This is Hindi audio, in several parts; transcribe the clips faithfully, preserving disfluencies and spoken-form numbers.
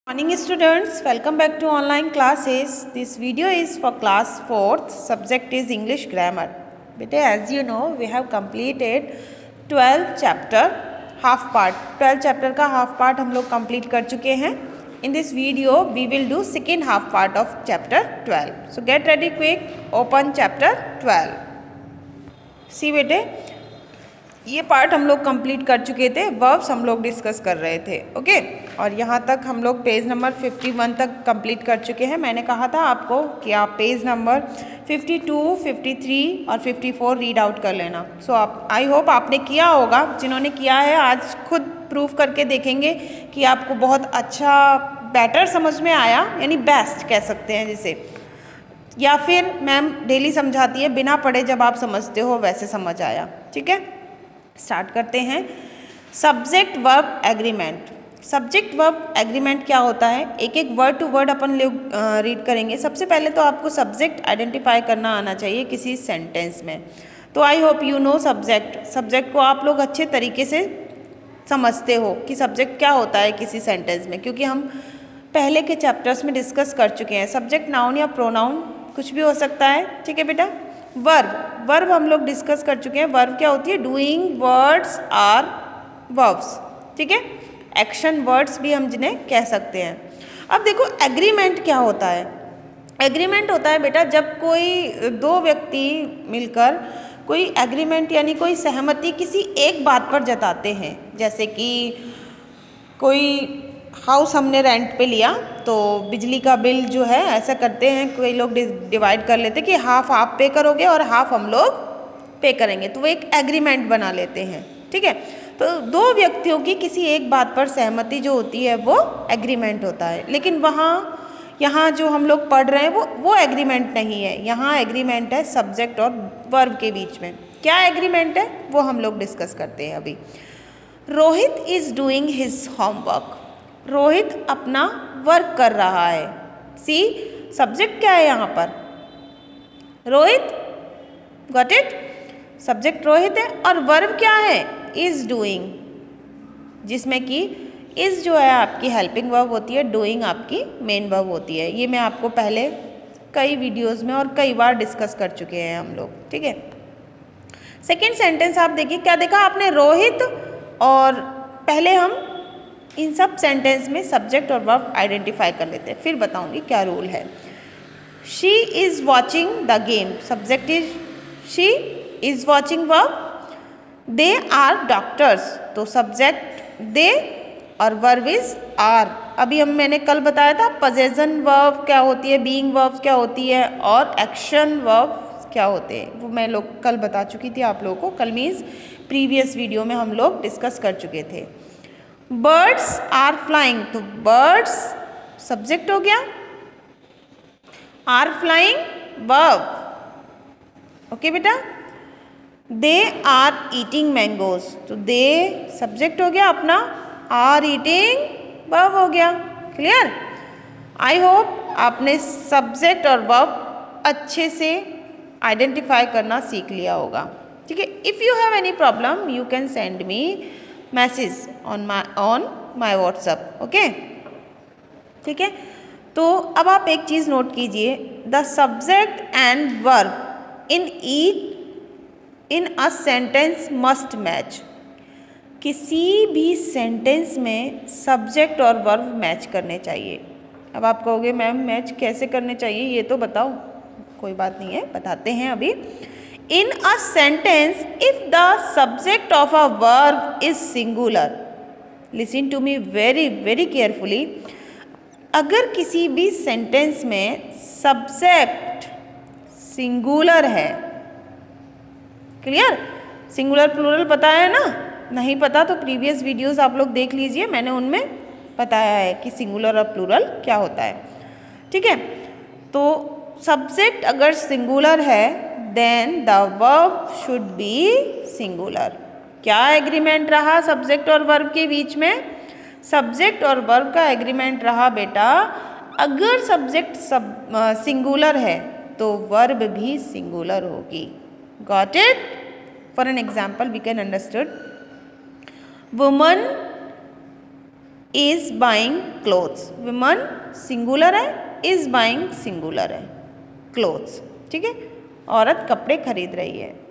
Morning students, welcome back to online classes. This video is for class fourth. Subject is English grammar. Beta, as you know, we have completed twelve chapter half part. twelve chapter का half part हम लोग complete कर चुके हैं. In this video, we will do second half part of chapter twelve. So get ready quick. Open chapter twelve. See बेटे, ये पार्ट हम लोग कंप्लीट कर चुके थे. वर्ब्स हम लोग डिस्कस कर रहे थे. Okay okay? और यहाँ तक हम लोग पेज नंबर इक्यावन तक कंप्लीट कर चुके हैं. मैंने कहा था आपको कि आप पेज नंबर बावन, तिरेपन और चौवन रीड आउट कर लेना. सो so, आप आई होप आपने किया होगा. जिन्होंने किया है आज खुद प्रूफ करके देखेंगे कि आपको बहुत अच्छा बेटर समझ में आया, यानी बेस्ट कह सकते हैं जिसे, या फिर मैम डेली समझाती है बिना पढ़े जब आप समझते हो वैसे समझ आया. ठीक है, स्टार्ट करते हैं. Subject verb agreement. Subject verb agreement क्या होता है, एक एक वर्ड टू वर्ड अपन लोग रीड करेंगे. सबसे पहले तो आपको सब्जेक्ट आइडेंटिफाई करना आना चाहिए किसी सेंटेंस में. तो I hope you know subject. Subject को आप लोग अच्छे तरीके से समझते हो कि सब्जेक्ट क्या होता है किसी सेंटेंस में, क्योंकि हम पहले के चैप्टर्स में डिस्कस कर चुके हैं. सब्जेक्ट नाउन या प्रोनाउन कुछ भी हो सकता है. ठीक है बेटा. वर्ब वर्ब हम लोग डिस्कस कर चुके हैं. वर्ब क्या होती है, डूइंग वर्ड्स आर वर्ब्स. ठीक है, एक्शन वर्ड्स भी हम जिन्हें कह सकते हैं. अब देखो एग्रीमेंट क्या होता है. एग्रीमेंट होता है बेटा जब कोई दो व्यक्ति मिलकर कोई एग्रीमेंट यानी कोई सहमति किसी एक बात पर जताते हैं. जैसे कि कोई हाउस हमने रेंट पे लिया तो बिजली का बिल जो है ऐसा करते हैं, कोई लोग डिवाइड कर लेते कि हाफ आप पे करोगे और हाफ हम लोग पे करेंगे, तो वो एक एग्रीमेंट बना लेते हैं. ठीक है, तो दो व्यक्तियों की किसी एक बात पर सहमति जो होती है वो एग्रीमेंट होता है. लेकिन वहाँ यहाँ जो हम लोग पढ़ रहे हैं वो वो एग्रीमेंट नहीं है. यहाँ एग्रीमेंट है सब्जेक्ट और वर्ब के बीच में. क्या एग्रीमेंट है वो हम लोग डिस्कस करते हैं अभी. Rohit is doing his homework. Rohit अपना वर्क कर रहा है. सी सब्जेक्ट क्या है यहाँ पर, Rohit. Got it. Subject Rohit है और वर्ब क्या है, इज डूइंग, जिसमें कि इज जो है आपकी हेल्पिंग वर्ब होती है, डूइंग आपकी मेन वर्ब होती है. ये मैं आपको पहले कई वीडियोस में और कई बार डिस्कस कर चुके हैं हम लोग. ठीक है. सेकेंड सेंटेंस आप देखिए, क्या देखा आपने, रोहित. और पहले हम इन सब सेंटेंस में सब्जेक्ट और वर्ब आइडेंटिफाई कर लेते हैं, फिर बताऊंगी क्या रूल है. She is watching the game. Subject is she, is watching verb. They are doctors. तो सब्जेक्ट दे और वर्ब इज आर. अभी हम मैंने कल बताया था पजेशन वर्ब क्या होती है, बीइंग वर्ब क्या होती है और एक्शन वर्ब क्या होते हैं, वो मैं लोग कल बता चुकी थी आप लोगों को. कल मीन्स प्रीवियस वीडियो में हम लोग डिस्कस कर चुके थे. Birds are flying. तो बर्ड्स सब्जेक्ट हो गया, आर फ्लाइंग वर्ब. ओके बेटा. They are eating mangoes. तो दे सब्जेक्ट हो गया अपना, आर ईटिंग वर्ब हो गया. क्लियर. आई होप आपने सब्जेक्ट और वर्ब अच्छे से आइडेंटिफाई करना सीख लिया होगा. ठीक है. If you have any problem you can send me message on my on my WhatsApp. Okay. ठीक है. तो अब आप एक चीज़ नोट कीजिए, the subject and verb in each in a sentence must match. किसी भी सेंटेंस में सब्जेक्ट और वर्ब मैच करने चाहिए. अब आप कहोगे मैम मैच कैसे करने चाहिए ये तो बताओ. कोई बात नहीं है, बताते हैं अभी. In a sentence, if the subject of a verb is singular, listen to me very very carefully. अगर किसी भी सेंटेंस में सब्जेक्ट सिंगुलर है, क्लियर. सिंगुलर प्लूरल पता है ना, नहीं पता तो प्रीवियस वीडियोस आप लोग देख लीजिए, मैंने उनमें बताया है कि सिंगुलर और प्लूरल क्या होता है. ठीक है. तो सब्जेक्ट अगर सिंगुलर है then the verb should be singular. क्या एग्रीमेंट रहा सब्जेक्ट और वर्ब के बीच में, सब्जेक्ट और वर्ब का एग्रीमेंट रहा बेटा, अगर सब्जेक्ट सब सिंगुलर है तो वर्ब भी सिंगुलर होगी. Got it. For an example we can understood, woman is buying clothes, women singular है, इज बाइंग सिंगुलर है, क्लोथ्स, ठीक है, औरत कपड़े खरीद रही है।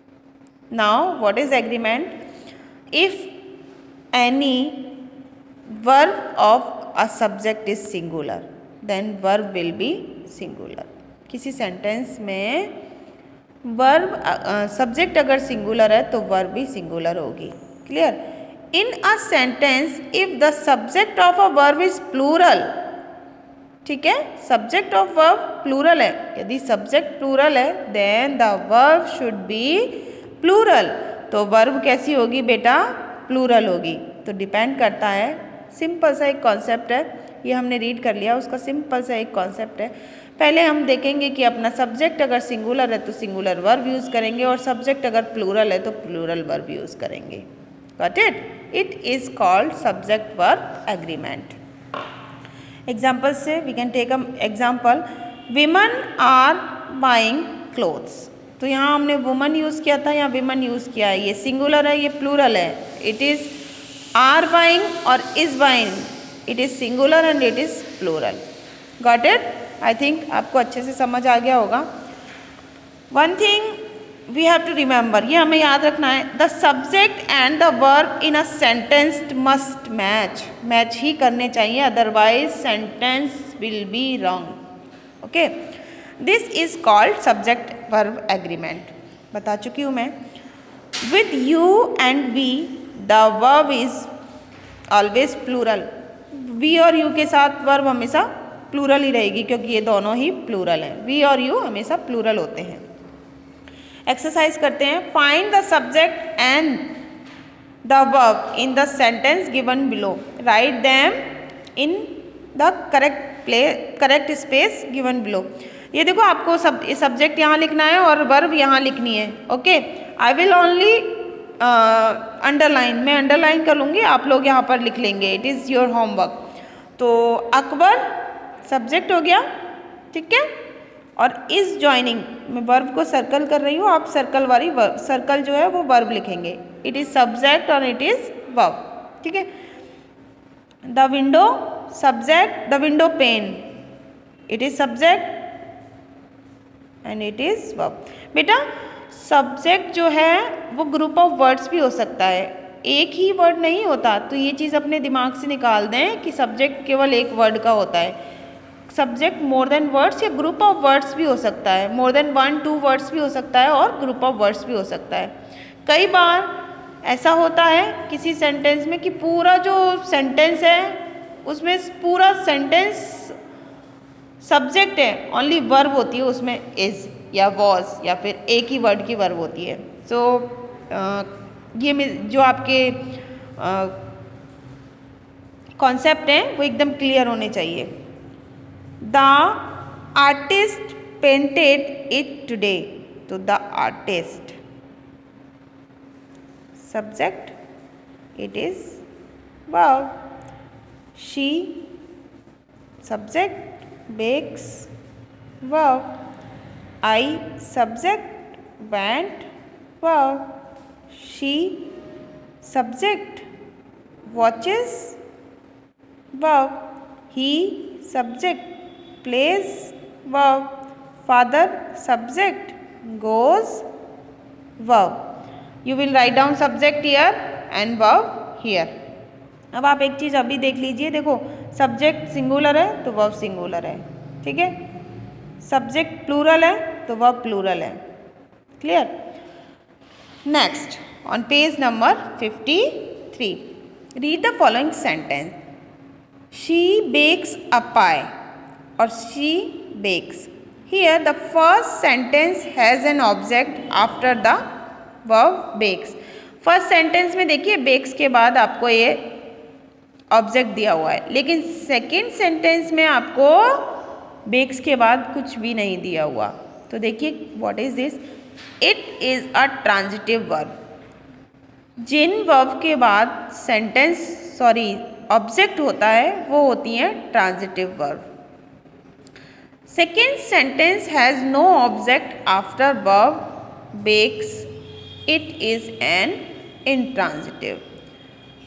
Now what is agreement? If any verb of a subject is singular then verb will be singular. किसी सेंटेंस में वर्ब सब्जेक्ट अगर सिंगुलर है तो वर्ब भी सिंगुलर होगी। Clear? In a sentence if the subject of a verb is plural, ठीक है, सब्जेक्ट ऑफ वर्ब प्लूरल है, यदि सब्जेक्ट प्लूरल है then the verb should be plural. तो वर्ब कैसी होगी बेटा? प्लूरल होगी। तो डिपेंड करता है, सिंपल सा एक कॉन्सेप्ट है, ये हमने रीड कर लिया, उसका सिंपल सा एक कॉन्सेप्ट है। पहले हम देखेंगे कि अपना सब्जेक्ट अगर सिंगुलर है तो सिंगुलर वर्ब यूज़ करेंगे और सब्जेक्ट अगर प्लूरल है तो प्लूरल वर्ब यूज़ करेंगे। Got it? It is called subject verb agreement. Example से we can take a example, women are buying clothes. तो यहाँ हमने वुमन यूज़ किया था, यहाँ विमन यूज़ किया है, ये सिंगुलर है, ये प्लूरल है। इट इज़ आर बाइंग और is buying, it is singular and it is plural. Got it? I think आपको अच्छे से समझ आ गया होगा। One thing we have to remember, ये हमें याद रखना है, the subject and the verb in a sentence must match, match ही करने चाहिए, otherwise sentence will be wrong. Okay, this is called subject verb agreement. बता चुकी हूँ मैं। With you and we the verb is always plural. We और यू के साथ वर्ब हमेशा प्लूरल ही रहेगी क्योंकि ये दोनों ही प्लूरल हैं। वी और यू हमेशा प्लूरल होते हैं। एक्सरसाइज करते हैं। Find the subject and the verb in the sentence given below, write them in the correct play correct space given below. ये देखो, आपको सब सब्जेक्ट यहाँ लिखना है और वर्ब यहाँ लिखनी है। Okay, I will only underline, मैं अंडरलाइन कर लूँगी, आप लोग यहाँ पर लिख लेंगे। It is your homework. तो अकबर सब्जेक्ट हो गया, ठीक है, और इज जॉइनिंग, मैं वर्ब को सर्कल कर रही हूँ, आप सर्कल वाली वर्ब, सर्कल जो है वो वर्ब लिखेंगे। इट इज सब्जेक्ट और इट इज वर्ब, ठीक है। The window subject, the window pane, it is subject and it is verb. बेटा सब्जेक्ट जो है वो ग्रुप ऑफ वर्ड्स भी हो सकता है, एक ही वर्ड नहीं होता। तो ये चीज़ अपने दिमाग से निकाल दें कि सब्जेक्ट केवल एक वर्ड का होता है। सब्जेक्ट मोर देन वर्ड्स या ग्रुप ऑफ वर्ड्स भी हो सकता है, more than one two words भी हो सकता है और ग्रुप ऑफ वर्ड्स भी हो सकता है। कई बार ऐसा होता है किसी सेंटेंस में कि पूरा जो सेंटेंस है उसमें पूरा सेंटेंस सब्जेक्ट है, ओनली वर्ब होती है उसमें इज या वॉज या फिर एक ही वर्ड की वर्ब होती है। सो so, ये जो आपके कॉन्सेप्ट हैं वो एकदम क्लियर होने चाहिए। The artist painted it today, तो the artist subject, it is verb. She subject, bakes verb. I subject, went verb. She subject, watches verb. He subject, plays verb. Father subject, goes verb. You will write down subject here and verb here. अब आप एक चीज़ अभी देख लीजिए, देखो सब्जेक्ट सिंगुलर है तो वर्ब सिंगुलर है, ठीक है, सब्जेक्ट प्लूरल है तो वर्ब प्लूरल है। Clear? Next on page number fifty three, read the following sentence. She bakes a pie और she bakes. Here the first sentence has an object after the verb bakes. First sentence में देखिए बेक्स के बाद आपको ये ऑब्जेक्ट दिया हुआ है, लेकिन सेकेंड सेंटेंस में आपको बेक्स के बाद कुछ भी नहीं दिया हुआ। तो देखिए what is this, it is a transitive verb. जिन वर्ब के बाद सेंटेंस सॉरी ऑब्जेक्ट होता है वो होती हैं transitive verb. Second sentence has no object after verb bakes, it is an intransitive.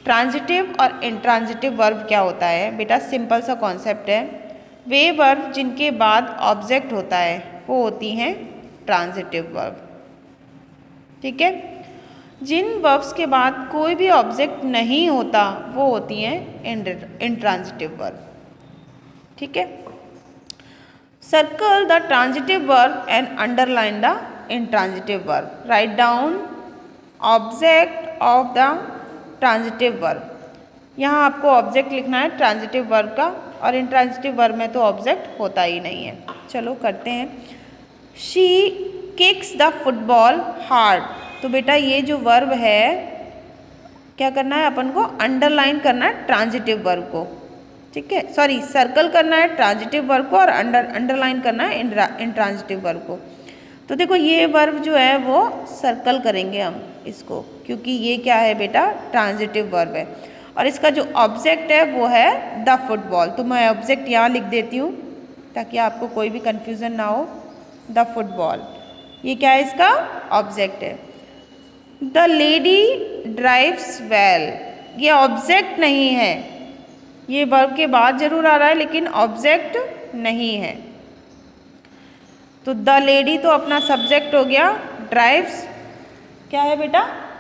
Transitive और इंट्रांजिटिव वर्ब क्या होता है बेटा, सिंपल सा कॉन्सेप्ट है। वे वर्ब जिनके बाद ऑब्जेक्ट होता है वो होती हैं ट्रांजिटिव वर्ब, ठीक है। जिन वर्ब्स के बाद कोई भी ऑब्जेक्ट नहीं होता वो होती हैं इंट्रांजिटिव वर्ब, ठीक है। Circle the transitive verb and underline the intransitive verb. Write down object of the transitive verb. यहाँ आपको ऑब्जेक्ट लिखना है ट्रांजिटिव वर्ब का, और इंट्रांजिटिव वर्ब में तो ऑब्जेक्ट होता ही नहीं है। चलो करते हैं। She kicks the football hard. तो बेटा ये जो वर्ब है क्या करना है अपन को, अंडरलाइन करना है ट्रांजिटिव वर्ब को, ठीक है। सॉरी, सर्कल करना है ट्रांजिटिव वर्ब को और अंडर अंडरलाइन करना है इंट्रांजिटिव वर्ब को। तो देखो ये वर्ब जो है वो सर्कल करेंगे हम इसको, क्योंकि ये क्या है बेटा, ट्रांजिटिव वर्ब है, और इसका जो ऑब्जेक्ट है वो है द फुटबॉल। तो मैं ऑब्जेक्ट यहाँ लिख देती हूँ ताकि आपको कोई भी कंफ्यूजन ना हो। द फुटबॉल, ये क्या है, इसका ऑब्जेक्ट है। द लेडी ड्राइव्स वेल, ये ऑब्जेक्ट नहीं है, ये वर्ब के बाद जरूर आ रहा है लेकिन ऑब्जेक्ट नहीं है। तो द लेडी तो अपना सब्जेक्ट हो गया, ड्राइव्स क्या है बेटा,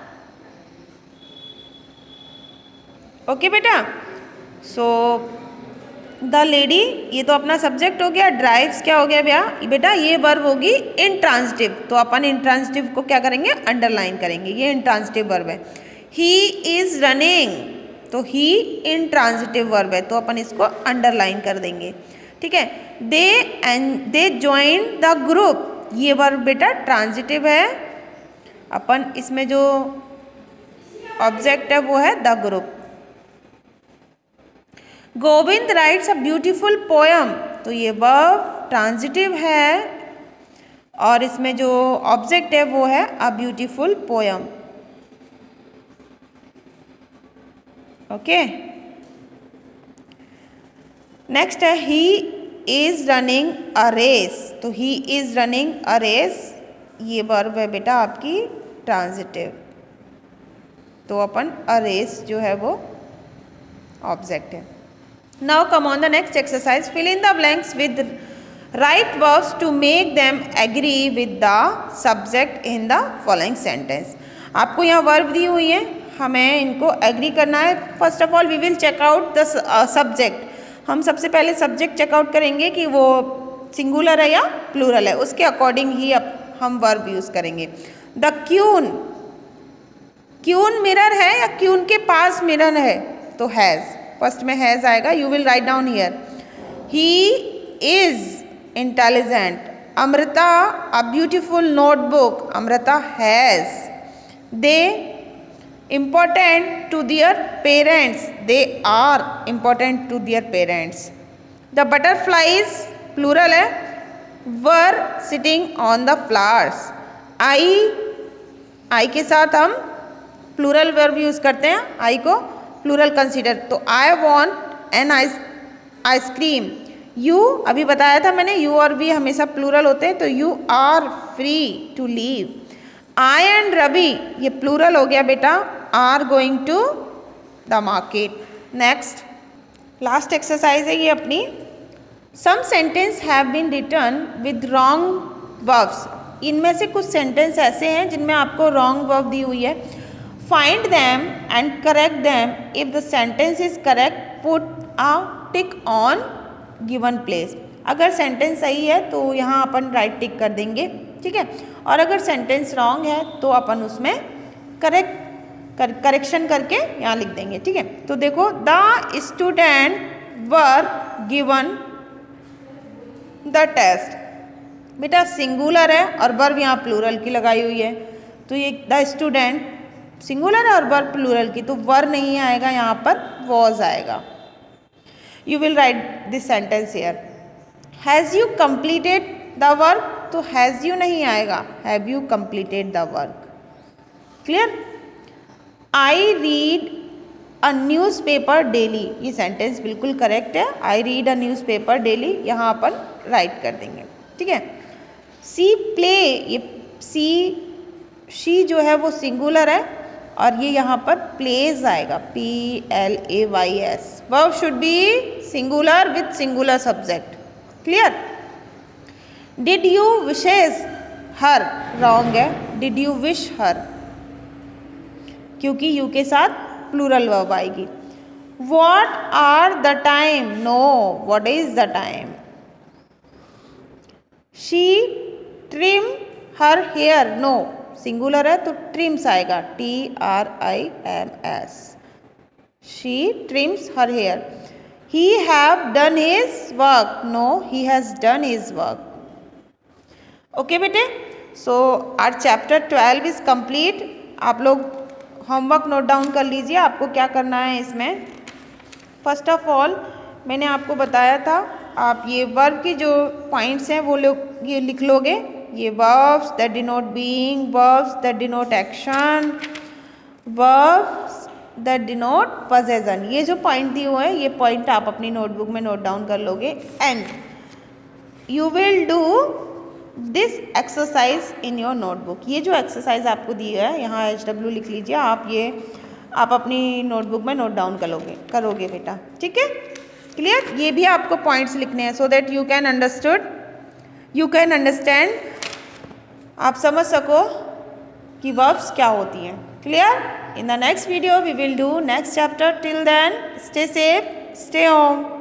ओके बेटा। सो द लेडी ये तो अपना सब्जेक्ट हो गया, ड्राइव्स क्या हो गया भैया बेटा, ये वर्ब होगी इंट्रांजिटिव। तो अपन इंट्रांजिटिव को क्या करेंगे, अंडरलाइन करेंगे, ये इंट्रांजिटिव वर्ब है। ही इज रनिंग, तो ही इंट्रांजिटिव वर्ब है तो अपन इसको अंडरलाइन कर देंगे, ठीक है। They and they join the group, ये वर्ब बेटा ट्रांजिटिव है, अपन इसमें जो ऑब्जेक्ट है वो है the group. Govind writes a beautiful poem, तो ये वर्ब ट्रांजिटिव है और इसमें जो ऑब्जेक्ट है वो है a beautiful poem, okay. Next है he is running a race, तो he is running a race, ये वर्ब है बेटा आपकी ट्रांजिटिव, तो अपन अ रेस जो है वो ऑब्जेक्ट है। Now come on the next exercise, fill in the blanks with right verbs to make them agree with the subject in the following sentence. आपको यहाँ वर्ब दी हुई है, हमें इनको एग्री करना है। First of all we will check out the subject. हम सबसे पहले सब्जेक्ट चेकआउट करेंगे कि वो सिंगुलर है या प्लूरल है, उसके अकॉर्डिंग ही अब हम वर्ब यूज करेंगे। द क्यून, क्यून मिरर है या क्यून के पास मिरर है, तो हैज, फर्स्ट में हैज आएगा, you will write down here. He is intelligent, Amrita a beautiful notebook, Amrita has. They important to their parents, they are important to their parents. The butterflies plural है, were sitting on the flowers. I, I के साथ हम प्लूरल वर्ब यूज करते हैं, I को प्लूरल कंसीडर, तो I want an ice ice cream. You अभी बताया था मैंने, you और we हमेशा प्लूरल होते हैं, तो you are free to leave. I and Ravi ये प्लूरल हो गया बेटा, are going to the market. Next last exercise है ये अपनी। Some sentence have been written with wrong verbs, इनमें से कुछ सेंटेंस ऐसे हैं जिनमें आपको रॉन्ग वर्ब दी हुई है। Find them and correct them, if the sentence is correct put a tick on given place. अगर सेंटेंस सही है तो यहाँ अपन राइट टिक कर देंगे, ठीक है, और अगर सेंटेंस रॉन्ग है तो अपन उसमें करेक्ट कर, करेक्शन करके यहाँ लिख देंगे, ठीक है। तो देखो, the student were given the test, बेटा सिंगुलर है और वर्ब यहाँ प्लूरल की लगाई हुई है, तो ये द स्टूडेंट सिंगुलर है और वर्ब प्लूरल की, तो वर नहीं आएगा यहाँ पर, वॉज आएगा। You will write this sentence here. Has you completed the work, तो हैज़ यू नहीं आएगा, have you completed the work. Clear. I read a newspaper daily, ये सेंटेंस बिल्कुल करेक्ट है, I read a newspaper daily, यहाँ अपन राइट कर देंगे, ठीक है। सी प्ले, ये सी शी जो है वो सिंगुलर है और ये यहाँ पर प्लेज आएगा, P L A Y S. Verb should be singular with singular subject. Clear? Did you wishes her, wrong है, डिड यू विश हर, क्योंकि यू के साथ प्लूरल वर्ब आएगी। What are the time? No, what is the time? She trim her hair. No, singular है तो ट्रिम्स आएगा, T R I M S. She trims her hair. He have done his work. No, he has done his work. Okay बेटे, so our chapter twelve is complete. आप लोग होमवर्क नोट डाउन कर लीजिए, आपको क्या करना है इसमें। फर्स्ट ऑफ ऑल मैंने आपको बताया था, आप ये वर्ब की जो पॉइंट्स हैं वो लोग ये लिख लोगे। ये verbs that denote being, verbs that denote action, verbs that denote possession, ये जो पॉइंट दिए हुए हैं ये पॉइंट आप अपनी नोटबुक में नोट डाउन कर लोगे। And you will do this exercise in your notebook. ये जो एक्सरसाइज आपको दी है यहाँ एच डब्ल्यू लिख लीजिए, आप ये आप अपनी नोटबुक में नोट डाउन करोगे करोगे बेटा, ठीक है? क्लियर? ये भी आपको पॉइंट्स लिखने हैं so that you can understood you can understand, आप समझ सको कि वर्ब्स क्या होती हैं। Clear? In the next video we will do next chapter. Till then stay safe, stay home.